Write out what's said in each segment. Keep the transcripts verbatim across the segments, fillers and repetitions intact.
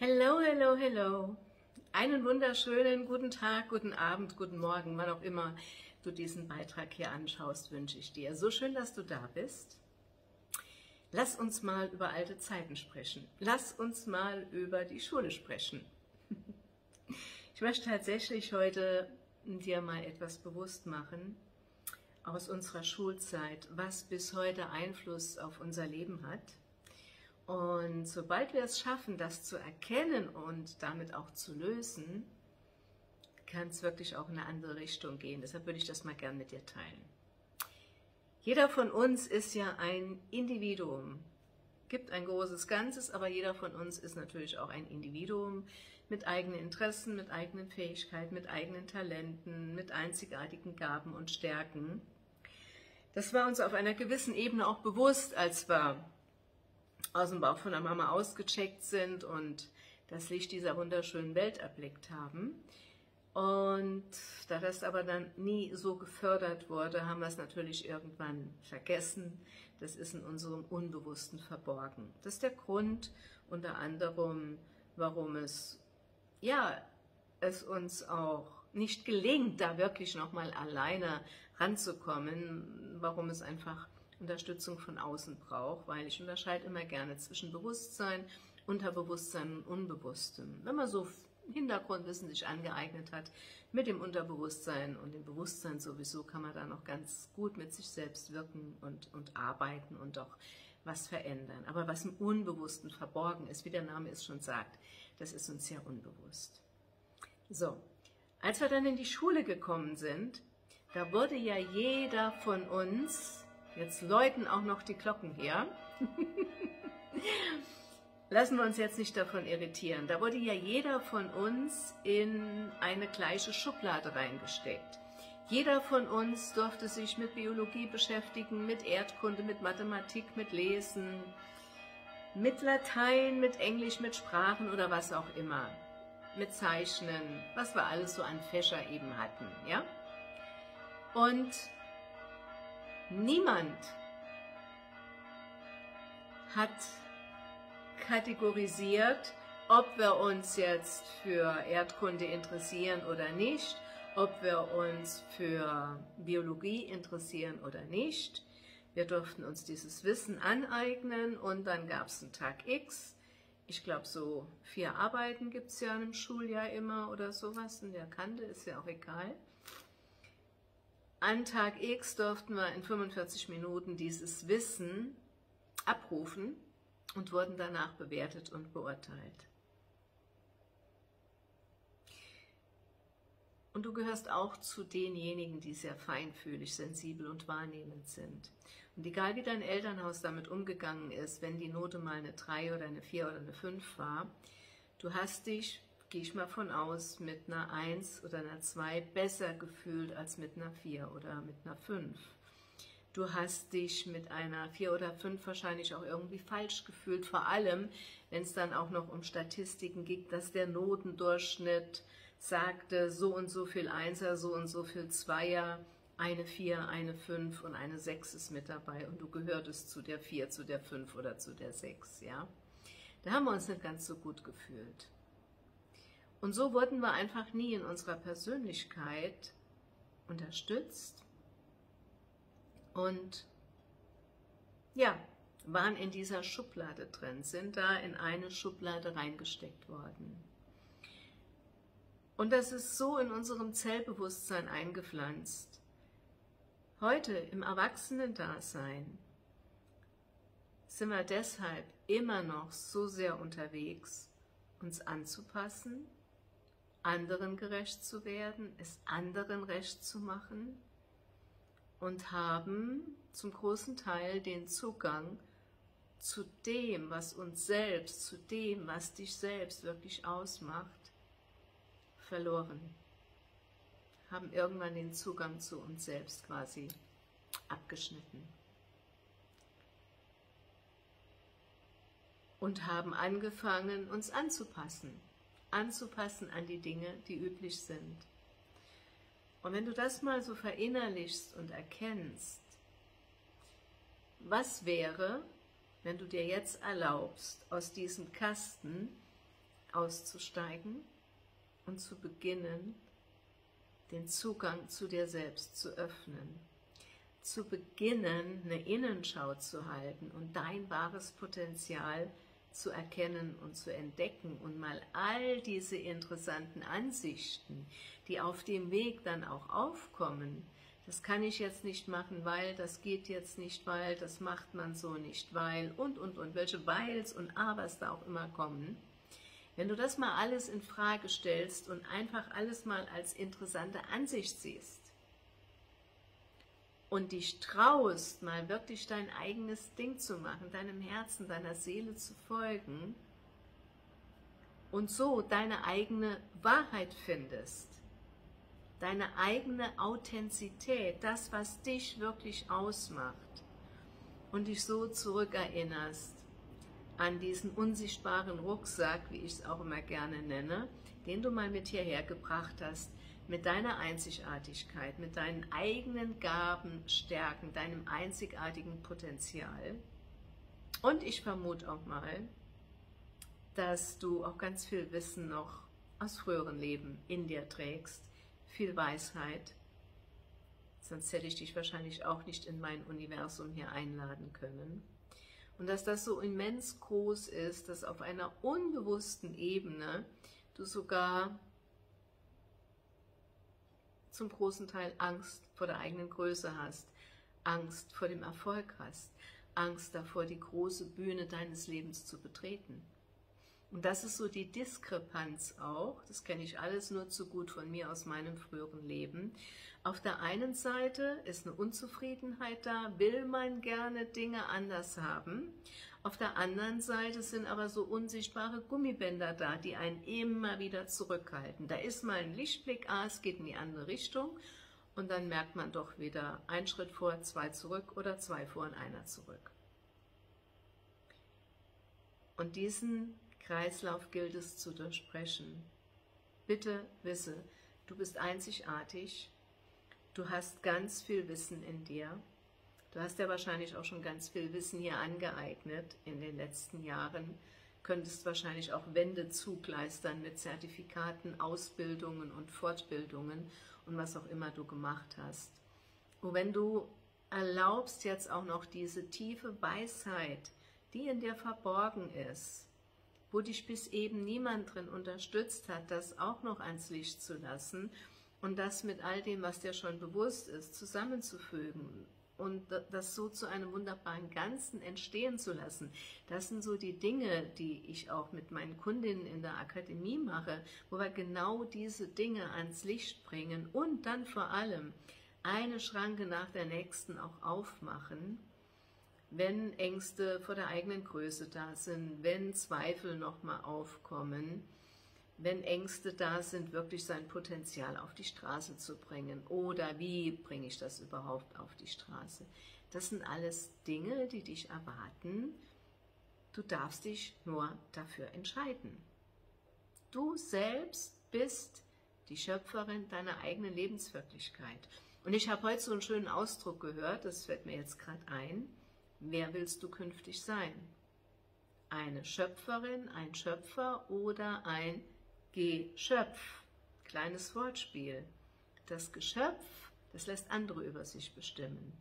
Hello, hello, hello. Einen wunderschönen guten Tag, guten Abend, guten Morgen, wann auch immer du diesen Beitrag hier anschaust, wünsche ich dir. So schön, dass du da bist. Lass uns mal über alte Zeiten sprechen. Lass uns mal über die Schule sprechen. Ich möchte tatsächlich heute dir mal etwas bewusst machen aus unserer Schulzeit, was bis heute Einfluss auf unser Leben hat. Und sobald wir es schaffen, das zu erkennen und damit auch zu lösen, kann es wirklich auch in eine andere Richtung gehen. Deshalb würde ich das mal gern mit dir teilen. Jeder von uns ist ja ein Individuum. Gibt ein großes Ganzes, aber jeder von uns ist natürlich auch ein Individuum mit eigenen Interessen, mit eigenen Fähigkeiten, mit eigenen Talenten, mit einzigartigen Gaben und Stärken. Das war uns auf einer gewissen Ebene auch bewusst, als wir aus dem Bauch von der Mama ausgecheckt sind und das Licht dieser wunderschönen Welt erblickt haben. Und da das aber dann nie so gefördert wurde, haben wir es natürlich irgendwann vergessen. Das ist in unserem Unbewussten verborgen. Das ist der Grund unter anderem, warum es, ja, es uns auch nicht gelingt, da wirklich nochmal alleine ranzukommen, warum es einfach Unterstützung von außen braucht, weil ich unterscheide immer gerne zwischen Bewusstsein, Unterbewusstsein und Unbewusstem. Wenn man so Hintergrundwissen sich angeeignet hat mit dem Unterbewusstsein und dem Bewusstsein sowieso, kann man da noch ganz gut mit sich selbst wirken und, und arbeiten und auch was verändern. Aber was im Unbewussten verborgen ist, wie der Name es schon sagt, das ist uns ja unbewusst. So, als wir dann in die Schule gekommen sind, da wurde ja jeder von uns, jetzt läuten auch noch die Glocken hier, lassen wir uns jetzt nicht davon irritieren, da wurde ja jeder von uns in eine gleiche Schublade reingesteckt. Jeder von uns durfte sich mit Biologie beschäftigen, mit Erdkunde, mit Mathematik, mit Lesen, mit Latein, mit Englisch, mit Sprachen oder was auch immer, mit Zeichnen, was wir alles so an Fächer eben hatten, ja? Und niemand hat kategorisiert, ob wir uns jetzt für Erdkunde interessieren oder nicht, ob wir uns für Biologie interessieren oder nicht. Wir durften uns dieses Wissen aneignen und dann gab es einen Tag X. Ich glaube, so vier Arbeiten gibt es ja im Schuljahr immer oder sowas, in der Kante, ist ja auch egal. An Tag X durften wir in fünfundvierzig Minuten dieses Wissen abrufen und wurden danach bewertet und beurteilt. Und du gehörst auch zu denjenigen, die sehr feinfühlig, sensibel und wahrnehmend sind. Und egal wie dein Elternhaus damit umgegangen ist, wenn die Note mal eine drei oder eine vier oder eine fünf war, du hast dich, gehe ich mal von aus, mit einer eins oder einer zwei besser gefühlt als mit einer vier oder mit einer fünf. Du hast dich mit einer vier oder fünf wahrscheinlich auch irgendwie falsch gefühlt, vor allem, wenn es dann auch noch um Statistiken ging, dass der Notendurchschnitt sagte, so und so viel Einser, so und so viel Zweier, eine vier, eine fünf und eine sechs ist mit dabei und du gehörtest zu der vier, zu der fünf oder zu der sechs, ja. Da haben wir uns nicht ganz so gut gefühlt. Und so wurden wir einfach nie in unserer Persönlichkeit unterstützt und ja, waren in dieser Schublade drin, sind da in eine Schublade reingesteckt worden. Und das ist so in unserem Zellbewusstsein eingepflanzt. Heute im Erwachsenendasein sind wir deshalb immer noch so sehr unterwegs, uns anzupassen, anderen gerecht zu werden, es anderen recht zu machen und haben zum großen Teil den Zugang zu dem, was uns selbst, zu dem, was dich selbst wirklich ausmacht, verloren. Haben irgendwann den Zugang zu uns selbst quasi abgeschnitten. Und haben angefangen, uns anzupassen. anzupassen an die Dinge, die üblich sind. Und wenn du das mal so verinnerlichst und erkennst, was wäre, wenn du dir jetzt erlaubst, aus diesem Kasten auszusteigen und zu beginnen, den Zugang zu dir selbst zu öffnen, zu beginnen, eine Innenschau zu halten und dein wahres Potenzial zu erkennen und zu entdecken und mal all diese interessanten Ansichten, die auf dem Weg dann auch aufkommen, das kann ich jetzt nicht machen, weil, das geht jetzt nicht, weil, das macht man so nicht, weil und, und, und, welche Weils und Abers da auch immer kommen. Wenn du das mal alles in Frage stellst und einfach alles mal als interessante Ansicht siehst und dich traust, mal wirklich dein eigenes Ding zu machen, deinem Herzen, deiner Seele zu folgen und so deine eigene Wahrheit findest, deine eigene Authentizität, das, was dich wirklich ausmacht und dich so zurückerinnerst an diesen unsichtbaren Rucksack, wie ich es auch immer gerne nenne, den du mal mit hierher gebracht hast, mit deiner Einzigartigkeit, mit deinen eigenen Gaben, Stärken, deinem einzigartigen Potenzial. Und ich vermute auch mal, dass du auch ganz viel Wissen noch aus früheren Leben in dir trägst, viel Weisheit, sonst hätte ich dich wahrscheinlich auch nicht in mein Universum hier einladen können. Und dass das so immens groß ist, dass auf einer unbewussten Ebene du sogar zum großen Teil Angst vor der eigenen Größe hast, Angst vor dem Erfolg hast, Angst davor, die große Bühne deines Lebens zu betreten. Und das ist so die Diskrepanz auch, das kenne ich alles nur zu gut von mir aus meinem früheren Leben. Auf der einen Seite ist eine Unzufriedenheit da, will man gerne Dinge anders haben. Auf der anderen Seite sind aber so unsichtbare Gummibänder da, die einen immer wieder zurückhalten. Da ist mal ein Lichtblick, ah, es geht in die andere Richtung und dann merkt man doch wieder ein Schritt vor, zwei zurück oder zwei vor und einer zurück. Und diesen Kreislauf gilt es zu durchbrechen. Bitte wisse, du bist einzigartig, du hast ganz viel Wissen in dir, du hast ja wahrscheinlich auch schon ganz viel Wissen hier angeeignet in den letzten Jahren, könntest wahrscheinlich auch Wände zugleistern mit Zertifikaten, Ausbildungen und Fortbildungen und was auch immer du gemacht hast. Und wenn du erlaubst jetzt auch noch diese tiefe Weisheit, die in dir verborgen ist, wo dich bis eben niemand drin unterstützt hat, das auch noch ans Licht zu lassen und das mit all dem, was dir schon bewusst ist, zusammenzufügen und das so zu einem wunderbaren Ganzen entstehen zu lassen. Das sind so die Dinge, die ich auch mit meinen Kundinnen in der Akademie mache, wo wir genau diese Dinge ans Licht bringen und dann vor allem eine Schranke nach der nächsten auch aufmachen, wenn Ängste vor der eigenen Größe da sind, wenn Zweifel nochmal aufkommen, wenn Ängste da sind, wirklich sein Potenzial auf die Straße zu bringen. Oder wie bringe ich das überhaupt auf die Straße? Das sind alles Dinge, die dich erwarten. Du darfst dich nur dafür entscheiden. Du selbst bist die Schöpferin deiner eigenen Lebenswirklichkeit. Und ich habe heute so einen schönen Ausdruck gehört, das fällt mir jetzt gerade ein. Wer willst du künftig sein? Eine Schöpferin, ein Schöpfer oder ein Geschöpf? Kleines Wortspiel. Das Geschöpf, das lässt andere über sich bestimmen.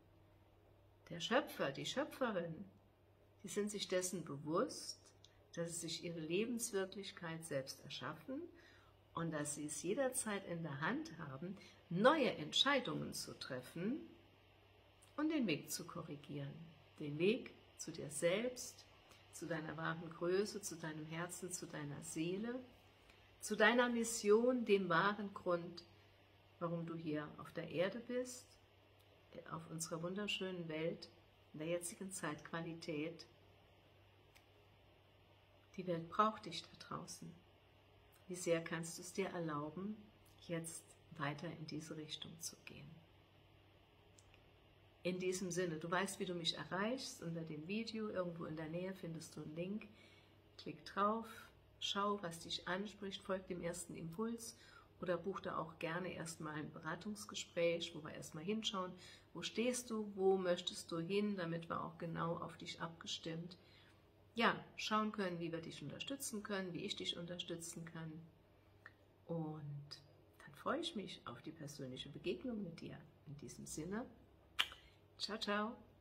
Der Schöpfer, die Schöpferin, die sind sich dessen bewusst, dass sie sich ihre Lebenswirklichkeit selbst erschaffen und dass sie es jederzeit in der Hand haben, neue Entscheidungen zu treffen, und den Weg zu korrigieren, den Weg zu dir selbst, zu deiner wahren Größe, zu deinem Herzen, zu deiner Seele, zu deiner Mission, dem wahren Grund, warum du hier auf der Erde bist, auf unserer wunderschönen Welt, in der jetzigen Zeitqualität. Die Welt braucht dich da draußen. Wie sehr kannst du es dir erlauben, jetzt weiter in diese Richtung zu gehen? In diesem Sinne, du weißt, wie du mich erreichst, unter dem Video, irgendwo in der Nähe findest du einen Link, klick drauf, schau, was dich anspricht, folg dem ersten Impuls oder buch da auch gerne erstmal ein Beratungsgespräch, wo wir erstmal hinschauen, wo stehst du, wo möchtest du hin, damit wir auch genau auf dich abgestimmt ja, schauen können, wie wir dich unterstützen können, wie ich dich unterstützen kann. Und dann freue ich mich auf die persönliche Begegnung mit dir. In diesem Sinne, ciao, ciao.